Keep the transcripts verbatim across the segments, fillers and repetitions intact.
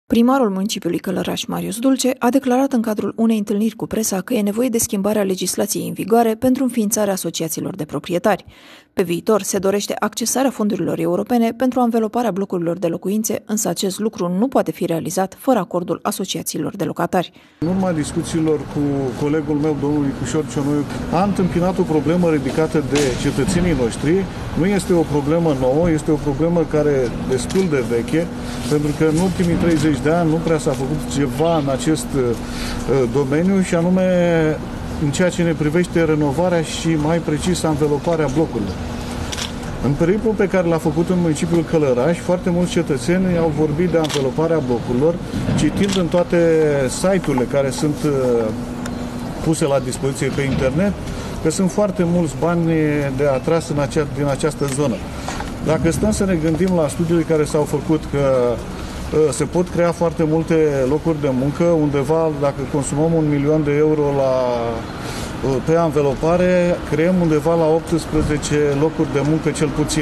Primarul municipiului Călăraș, Marius Dulce, a declarat în cadrul unei întâlniri cu presa că e nevoie de schimbarea legislației în vigoare pentru înființarea asociațiilor de proprietari. Pe viitor se dorește accesarea fondurilor europene pentru anveloparea blocurilor de locuințe, însă acest lucru nu poate fi realizat fără acordul asociațiilor de locatari. În urma discuțiilor cu colegul meu, domnul Icușor Cionoiu, a întâmpinat o problemă ridicată de cetățenii noștri. Nu este o problemă nouă, este o problemă care e destul de veche, pentru că în ultimii treizeci de ani nu prea s-a făcut ceva în acest domeniu, și anume în ceea ce ne privește renovarea și mai precis anveloparea blocurilor. În periplul pe care l-a făcut în municipiul Călăraș, foarte mulți cetățeni au vorbit de anveloparea blocurilor, citind în toate site-urile care sunt puse la dispoziție pe internet, că sunt foarte mulți bani de atras în acea, din această zonă. Dacă stăm să ne gândim la studiile care s-au făcut, că se pot crea foarte multe locuri de muncă, undeva, dacă consumăm un milion de euro la, pe anvelopare, creăm undeva la optsprezece locuri de muncă cel puțin.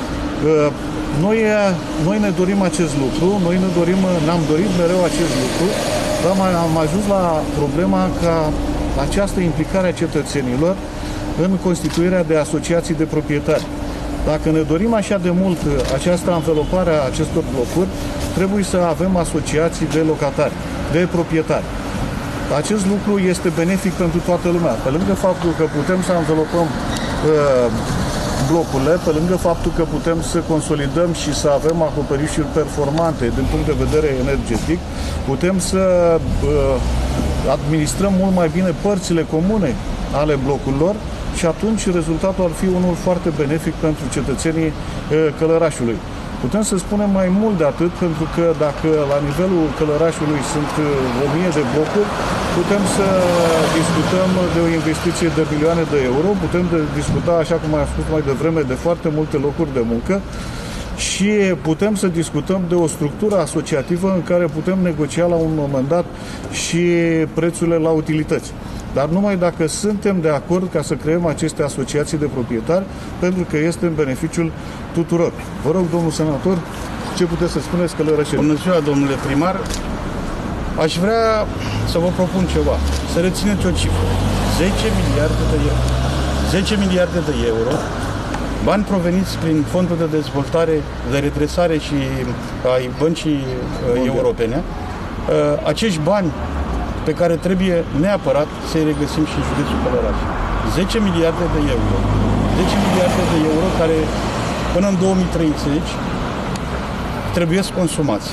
Noi, noi ne dorim acest lucru, noi ne dorim, ne-am dorit mereu acest lucru, dar am ajuns la problema ca această implicare a cetățenilor în constituirea de asociații de proprietari. Dacă ne dorim așa de mult această anvelopare a acestor blocuri, trebuie să avem asociații de locatari, de proprietari. Acest lucru este benefic pentru toată lumea. Pe lângă faptul că putem să anvelopăm uh, blocurile, pe lângă faptul că putem să consolidăm și să avem acoperișuri performante din punct de vedere energetic, putem să uh, administrăm mult mai bine părțile comune ale blocurilor, și atunci rezultatul ar fi unul foarte benefic pentru cetățenii Călărașului. Putem să spunem mai mult de atât, pentru că dacă la nivelul Călărașului sunt o mie de blocuri, putem să discutăm de o investiție de milioane de euro, putem de discuta, așa cum am spus mai devreme, de foarte multe locuri de muncă, și putem să discutăm de o structură asociativă în care putem negocia la un moment dat și prețurile la utilități. Dar numai dacă suntem de acord ca să creăm aceste asociații de proprietari, pentru că este în beneficiul tuturor. Vă rog, domnul senator, ce puteți să spuneți călărășenii? Bună ziua, domnule primar. Aș vrea să vă propun ceva. Să rețineți o cifră. zece miliarde de euro. zece miliarde de euro, bani proveniți prin fondul de dezvoltare, de redresare și ai băncii Mondial. europene. Acești bani pe care trebuie neapărat să-i regăsim și în județul Călăraș. zece miliarde de euro. zece miliarde de euro care până în două mii treizeci trebuie să consumați.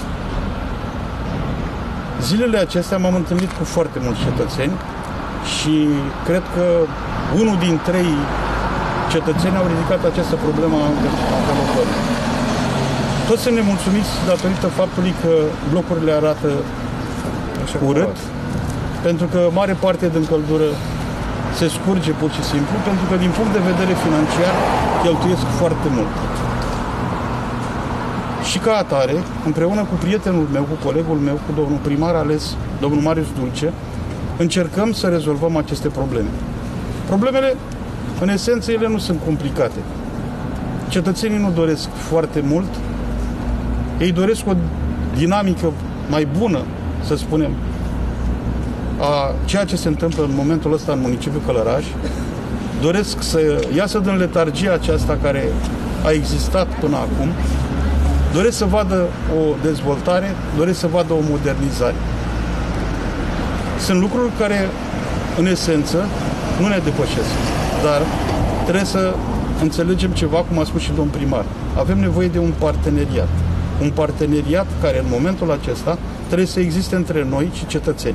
Zilele acestea m-am întâlnit cu foarte mulți cetățeni și cred că unul din trei cetățeni au ridicat această problemă a anvelopării. Toți sunt nemulțumiți datorită faptului că blocurile arată așa urât, pentru că mare parte din căldură se scurge pur și simplu, pentru că din punct de vedere financiar cheltuiesc foarte mult. Și ca atare, împreună cu prietenul meu, cu colegul meu, cu domnul primar ales, domnul Marius Dulce, încercăm să rezolvăm aceste probleme. Problemele, în esență, ele nu sunt complicate. Cetățenii nu doresc foarte mult, ei doresc o dinamică mai bună, să spunem, a ceea ce se întâmplă în momentul ăsta în municipiul Călăraș. Doresc să iasă din letargia aceasta care a existat până acum, doresc să vadă o dezvoltare, doresc să vadă o modernizare. Sunt lucruri care, în esență, nu ne depășesc, dar trebuie să înțelegem ceva, cum a spus și domnul primar. Avem nevoie de un parteneriat. Un parteneriat care, în momentul acesta, trebuie să existe între noi și cetățeni.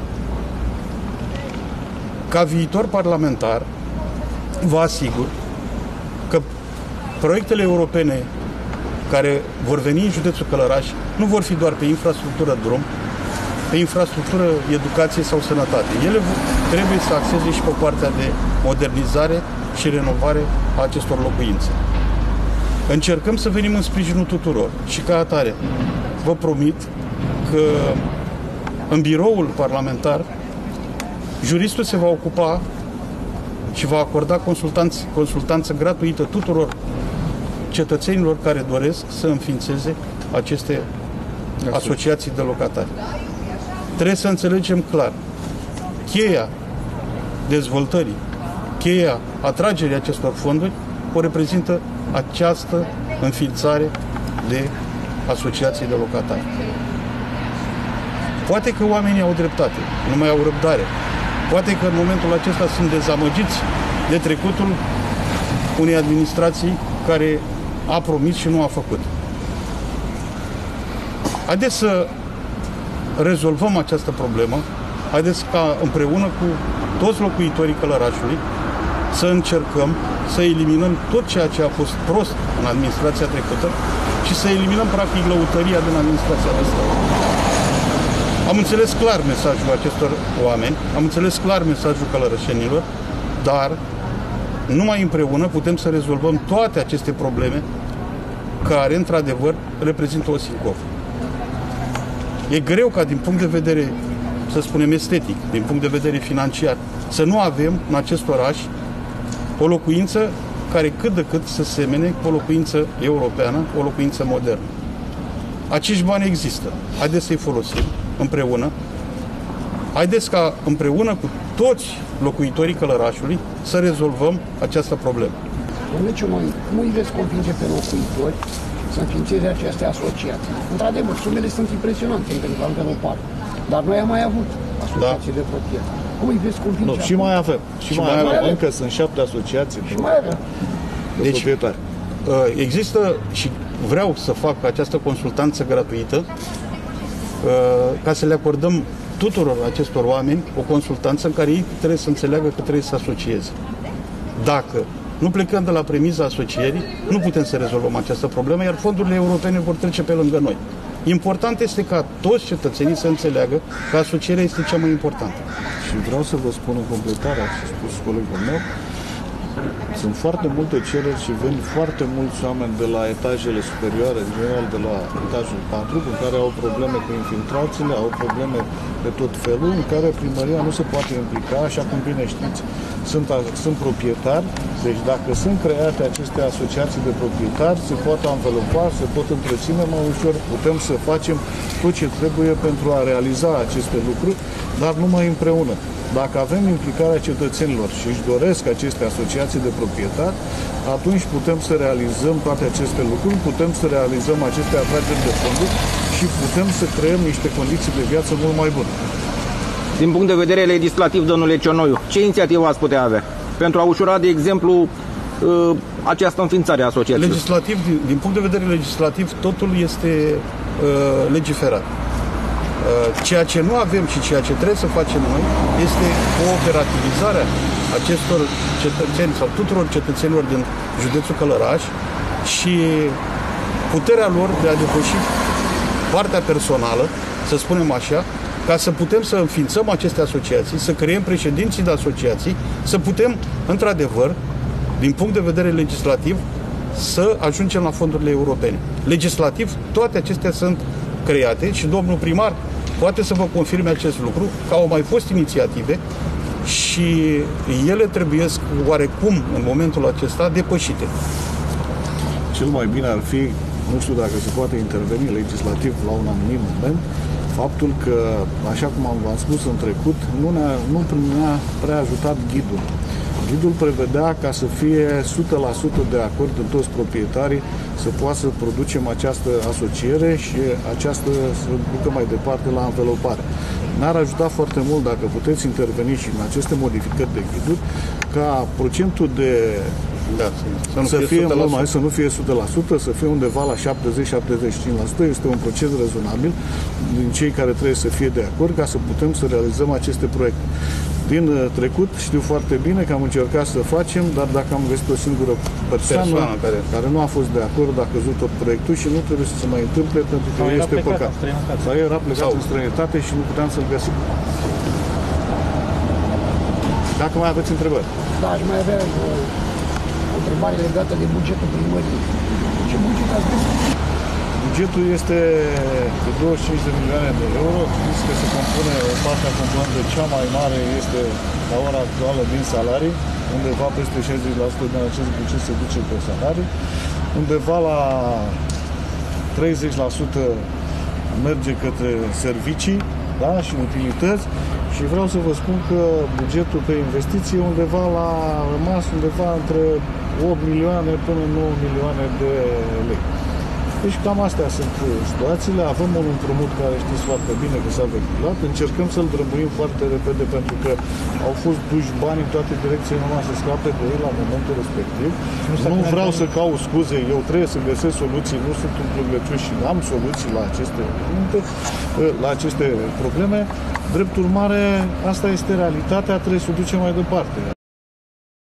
Ca viitor parlamentar, vă asigur că proiectele europene care vor veni în județul Călăraș nu vor fi doar pe infrastructură drum, pe infrastructură, educație sau sănătate. Ele trebuie să axeze și pe partea de modernizare și renovare a acestor locuințe. Încercăm să venim în sprijinul tuturor și ca atare vă promit că în biroul parlamentar juristul se va ocupa și va acorda consultanță gratuită tuturor cetățenilor care doresc să înființeze aceste asociații de locatari. Trebuie să înțelegem clar. Cheia dezvoltării, cheia atragerii acestor fonduri o reprezintă această înființare de asociații de locatari. Poate că oamenii au dreptate, nu mai au răbdare. Poate că în momentul acesta sunt dezamăgiți de trecutul unei administrații care a promis și nu a făcut. Haideți să rezolvăm această problemă, haideți ca împreună cu toți locuitorii Călărașului să încercăm să eliminăm tot ceea ce a fost prost în administrația trecută și să eliminăm practic lăutăria din administrația noastră. Am înțeles clar mesajul acestor oameni, am înțeles clar mesajul călărășenilor, dar numai împreună putem să rezolvăm toate aceste probleme care, într-adevăr, reprezintă o sincofă. E greu ca din punct de vedere, să spunem, estetic, din punct de vedere financiar, să nu avem în acest oraș o locuință care cât de cât să semene cu o locuință europeană, o locuință modernă. Acești bani există. Haideți să-i folosim împreună. Haideți ca împreună cu toți locuitorii Călărașului să rezolvăm această problemă. Domnule Ciunoiu, cum îi veți convinge pe locuitori să înființeze aceste asociații? Într-adevăr, sumele sunt impresionante pentru anvelopare, dar noi am mai avut asociații da. de proprietari. Cum îi veți convinge? Nu, și mai avem. Și, și mai, mai avem. avem. Încă sunt șapte asociații și mai avem. de deci, proprietari. Există și vreau să fac această consultanță gratuită ca să le acordăm tuturor acestor oameni o consultanță în care ei trebuie să înțeleagă că trebuie să asocieze. Dacă nu plecăm de la premiza asocierii, nu putem să rezolvăm această problemă, iar fondurile europene vor trece pe lângă noi. Important este ca toți cetățenii să înțeleagă că asocierea este cea mai importantă. Și vreau să vă spun în completare, a spus colegul meu, sunt foarte multe cereri și vin foarte mulți oameni de la etajele superioare, în general de la etajul patru, în care au probleme cu infiltrațiile, au probleme de tot felul, în care primăria nu se poate implica, așa cum bine știți, sunt, sunt proprietari, deci dacă sunt create aceste asociații de proprietari, se pot anvelopa, se pot întreține mai ușor, putem să facem tot ce trebuie pentru a realiza aceste lucruri, dar numai împreună. Dacă avem implicarea cetățenilor și își doresc aceste asociații de proprietari, atunci putem să realizăm toate aceste lucruri, putem să realizăm aceste atrageri de fonduri și putem să creăm niște condiții de viață mult mai bune. Din punct de vedere legislativ, domnule Ciunoiu, ce inițiativă ați putea avea pentru a ușura, de exemplu, această înființare a asociației? Legislativ, din, din punct de vedere legislativ, totul este uh, legiferat. Ceea ce nu avem și ceea ce trebuie să facem noi este cooperativizarea acestor cetățeni sau tuturor cetățenilor din județul Călăraș și puterea lor de a depăși partea personală, să spunem așa, ca să putem să înființăm aceste asociații, să creăm președinții de asociații, să putem, într-adevăr, din punct de vedere legislativ, să ajungem la fondurile europene. Legislativ, toate acestea sunt create și domnul primar poate să vă confirme acest lucru, că au mai fost inițiative și ele trebuie oarecum în momentul acesta depășite. Cel mai bine ar fi, nu știu dacă se poate interveni legislativ la un anumit moment, faptul că, așa cum am v-am spus în trecut, nu ne-a, nu ne-a prea ajutat ghidul. Ghidul prevedea ca să fie o sută la sută de acord în toți proprietarii să poată să producem această asociere și această să ducă mai departe la anvelopare. Ne-ar ajuta foarte mult dacă puteți interveni și în aceste modificări de ghiduri ca procentul de Da, să, nu să fie, fie mult mai, să nu fie o sută la sută, să fie undeva la șaptezeci la șaptezeci și cinci la sută. Este un procent rezonabil din cei care trebuie să fie de acord ca să putem să realizăm aceste proiecte. Din trecut știu foarte bine că am încercat să facem, dar dacă am găsit o singură persoană, persoană care... care nu a fost de acord, a căzut tot proiectul și nu trebuie să se mai întâmple pentru că sau este păcat. Sau era plecat sau... în străinătate și nu puteam să-l găsim. Dacă mai aveți întrebări. Da, aș mai avea o, o întrebare legată de bugetul primăriei. Ce buget ați găsit? Bugetul este de douăzeci și cinci de milioane de euro. Știți că se compune, partea componentă cea mai mare este la ora actuală din salarii, undeva peste șaizeci la sută din acest buget se duce pe salarii, undeva la treizeci la sută merge către servicii, da, și utilități, și vreau să vă spun că bugetul pe investiții undeva la rămas undeva între opt milioane până nouă milioane de lei. Deci cam astea sunt situațiile. Avem un împrumut care știți foarte bine că s-a vehiculat. Încercăm să-l drăbuim foarte repede pentru că au fost duși bani în toate direcțiile, numai să scape de ei la momentul respectiv. Nu, nu vreau să caut scuze, eu trebuie să găsesc soluții, nu sunt un plugăciuș și am soluții la aceste, la aceste probleme. Drept urmare, asta este realitatea, trebuie să o ducem mai departe.